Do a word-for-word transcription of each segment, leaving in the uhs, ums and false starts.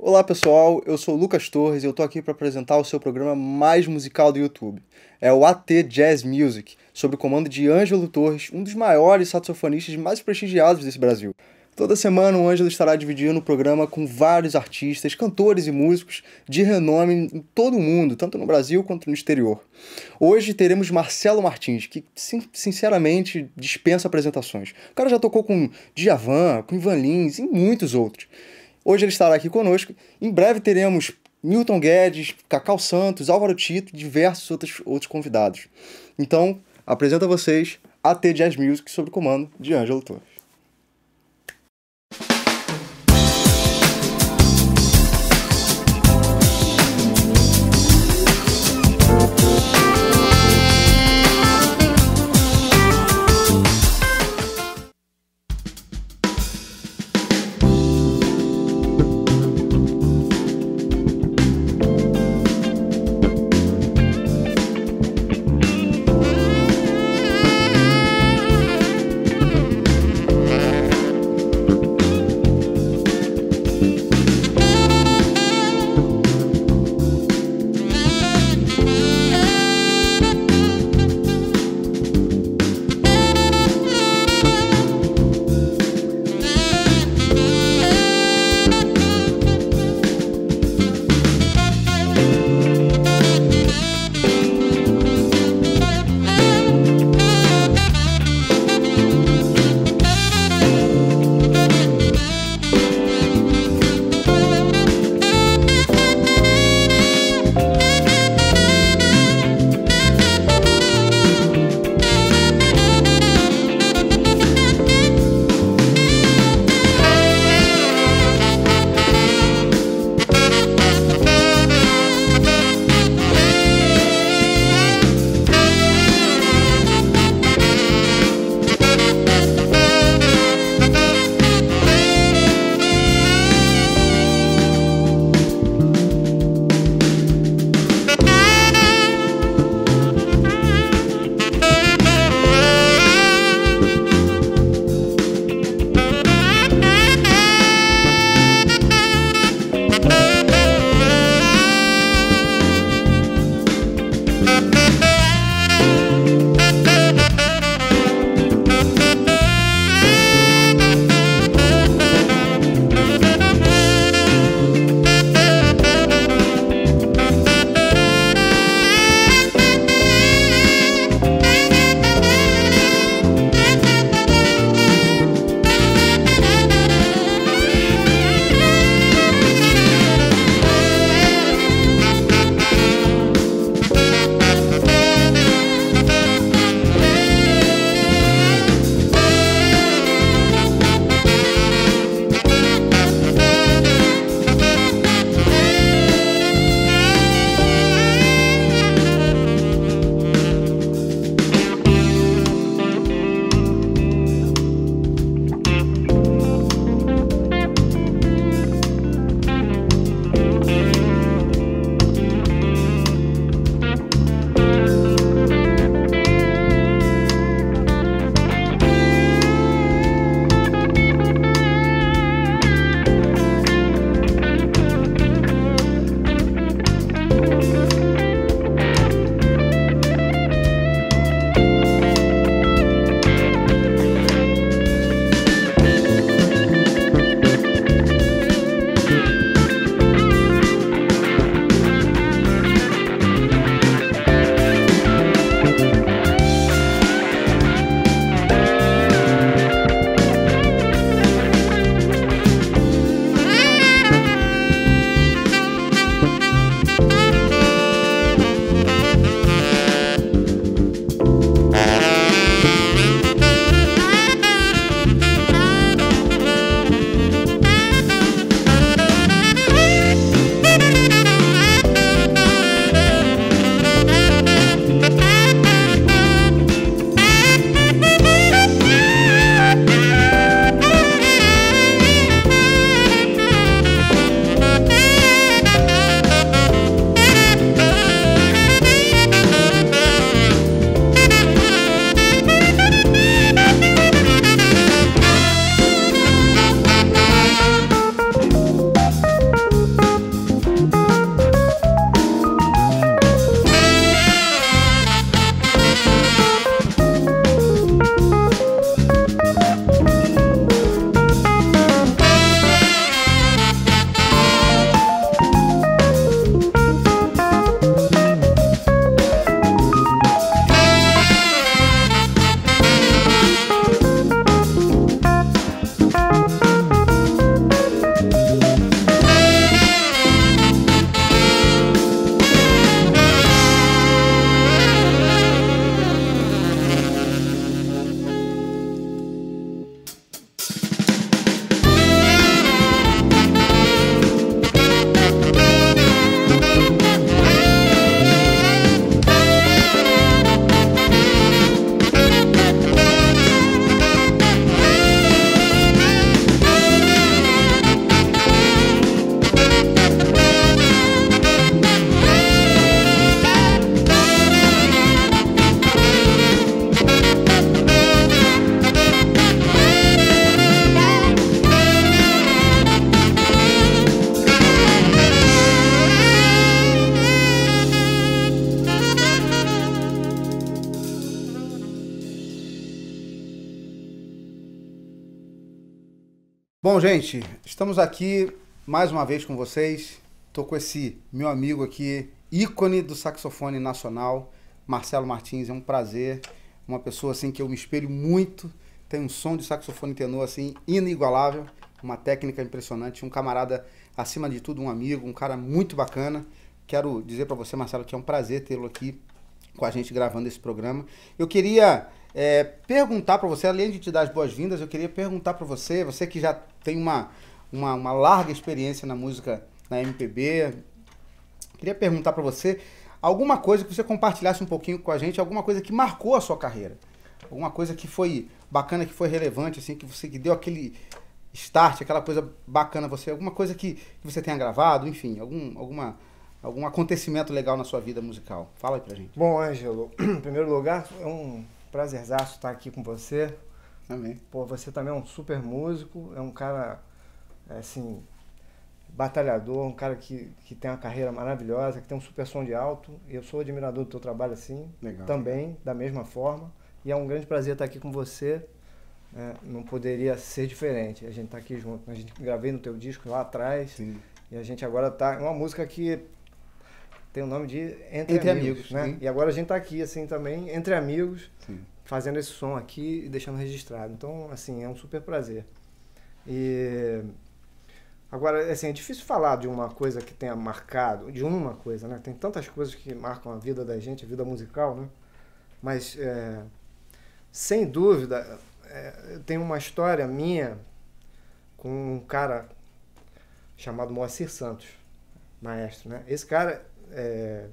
Olá pessoal, eu sou o Lucas Torres e eu tô aqui para apresentar o seu programa mais musical do YouTube. É o A T Jazz Music, sob o comando de Ângelo Torres, um dos maiores saxofonistas mais prestigiados desse Brasil. Toda semana o Ângelo estará dividindo o programa com vários artistas, cantores e músicos de renome em todo o mundo, tanto no Brasil quanto no exterior. Hoje teremos Marcelo Martins, que sin- sinceramente dispensa apresentações. O cara já tocou com Djavan, com Ivan Lins e muitos outros. Hoje ele estará aqui conosco. Em breve teremos Milton Guedes, Cacau Santos, Álvaro Tito e diversos outros, outros convidados. Então, apresento a vocês A T Jazz Music sob o comando de Ângelo Torres. Bom, gente, estamos aqui mais uma vez com vocês. Estou com esse meu amigo aqui, ícone do saxofone nacional, Marcelo Martins. É um prazer, uma pessoa assim que eu me espelho muito, tem um som de saxofone tenor assim inigualável, uma técnica impressionante, um camarada, acima de tudo, um amigo, um cara muito bacana. Quero dizer para você, Marcelo, que é um prazer tê-lo aqui com a gente gravando esse programa. Eu queria é, perguntar para você, além de te dar as boas-vindas, eu queria perguntar para você, você que já tem uma, uma, uma larga experiência na música, na M P B, queria perguntar para você alguma coisa que você compartilhasse um pouquinho com a gente, alguma coisa que marcou a sua carreira, alguma coisa que foi bacana, que foi relevante, assim, que você que deu aquele start, aquela coisa bacana, você, alguma coisa que, que você tenha gravado, enfim, algum, alguma... algum acontecimento legal na sua vida musical. Fala aí pra gente. Bom, Ângelo, em primeiro lugar, é um prazerzaço estar aqui com você. Amém. Pô, você também é um super músico, é um cara, assim, batalhador, um cara que, que tem uma carreira maravilhosa, que tem um super som de alto. Eu sou admirador do teu trabalho, assim, Legal. Também, da mesma forma. E é um grande prazer estar aqui com você. É, não poderia ser diferente. A gente tá aqui junto. A gente gravei no teu disco lá atrás. Sim. E a gente agora tá... É uma música que tem o nome de Entre, Entre Amigos, Amigos, né? sim. E agora a gente tá aqui, assim, também, entre amigos, Sim. fazendo esse som aqui e deixando registrado. Então, assim, é um super prazer. E agora, assim, é difícil falar de uma coisa que tenha marcado, de uma coisa, né? Tem tantas coisas que marcam a vida da gente, a vida musical, né? Mas, é, sem dúvida, é, eu tenho uma história minha com um cara chamado Moacir Santos, maestro, né? Esse cara... É,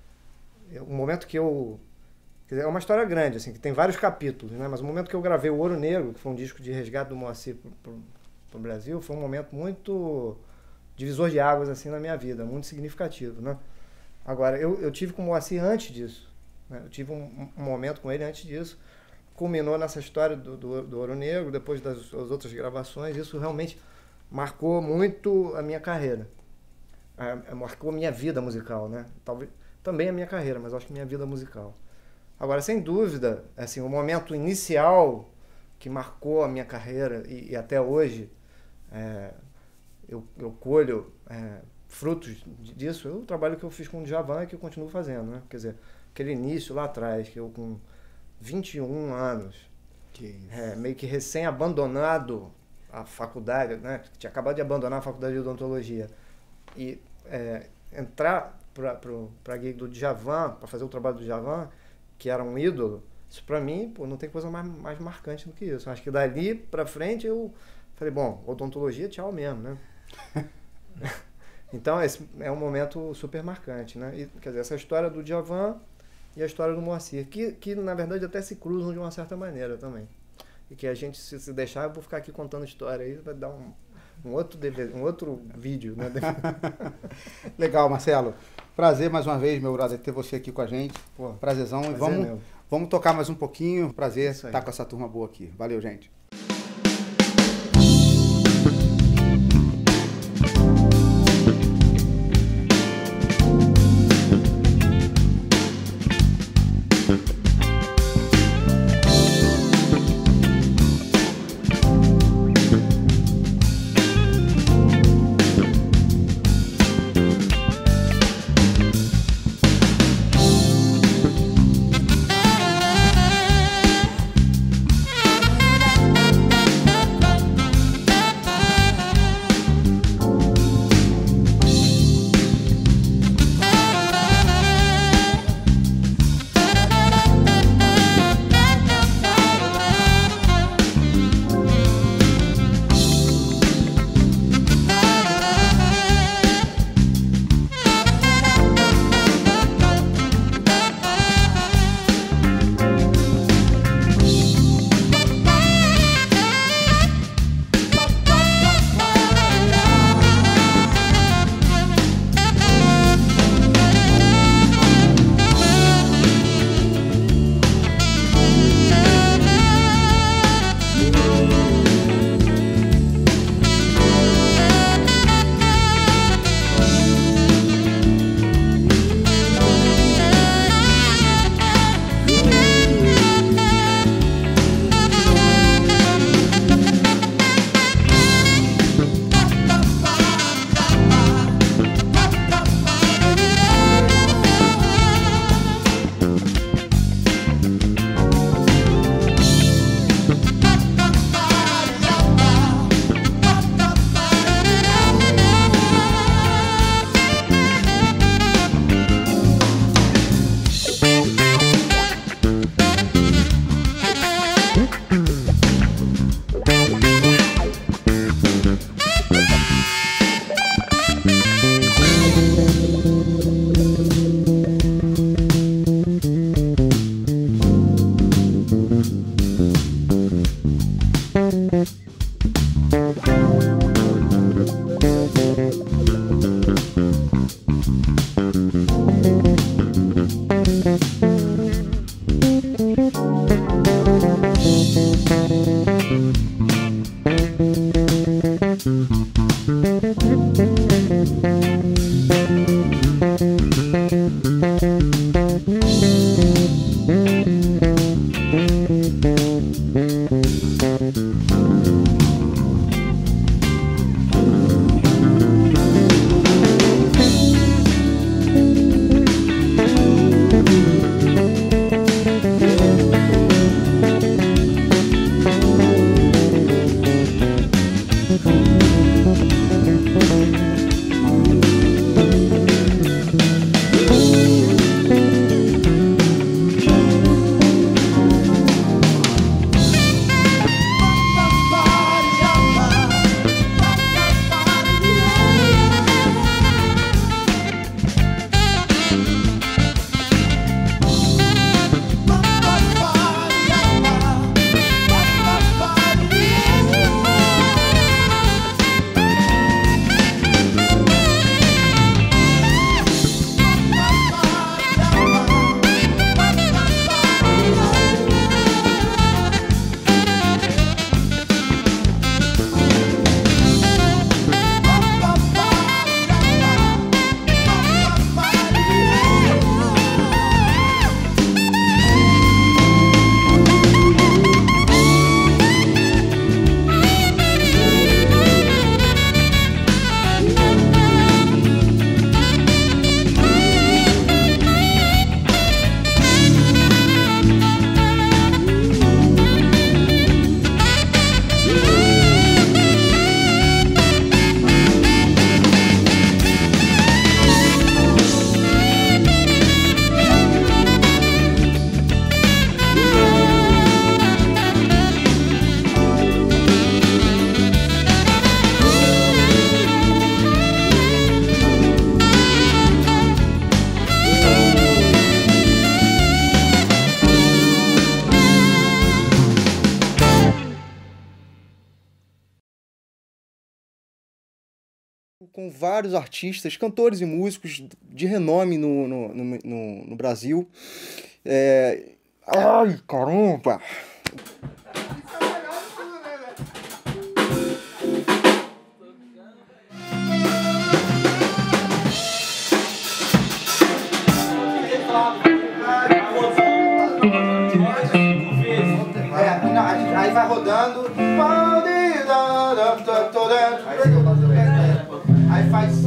o momento que eu... Quer dizer, é uma história grande, assim, que tem vários capítulos, né? Mas o momento que eu gravei o Ouro Negro, que foi um disco de resgate do Moacir para o Brasil, foi um momento muito divisor de águas, assim, na minha vida, muito significativo, né? Agora, eu, eu tive com o Moacir antes disso, né? Eu tive um, um momento com ele antes disso, culminou nessa história do, do, do Ouro Negro, depois das, das outras gravações, isso realmente marcou muito a minha carreira. É, marcou a minha vida musical, né? Talvez, também a minha carreira, mas acho que minha vida musical. Agora, sem dúvida, assim, o momento inicial que marcou a minha carreira e, e até hoje é, eu, eu colho é, frutos disso, é o trabalho que eu fiz com o Djavan e que eu continuo fazendo, né? Quer dizer, aquele início lá atrás, que eu com vinte e um anos, Que é, meio que recém-abandonado a faculdade, né? Tinha acabado de abandonar a faculdade de odontologia e é, entrar para a gig do Djavan, para fazer o trabalho do Djavan, que era um ídolo, isso para mim, pô, não tem coisa mais, mais marcante do que isso. Acho que dali para frente eu falei, bom, odontologia, tchau mesmo, né? Então esse é um momento super marcante, né? E, quer dizer, essa história do Djavan e a história do Moacir, que, que na verdade até se cruzam de uma certa maneira também. E que a gente, se, se deixar, eu vou ficar aqui contando história aí, vai dar um... Um outro, D V D, um outro vídeo, né? Legal, Marcelo. Prazer mais uma vez, meu brother, ter você aqui com a gente. Pô, prazerzão. Prazer e vamos, meu. vamos tocar mais um pouquinho. Prazer Isso aí. estar com essa turma boa aqui. Valeu, gente. Thank com vários artistas, cantores e músicos de renome no, no, no, no, no Brasil. É... Ai, caramba! Aí vai rodando. Aí faz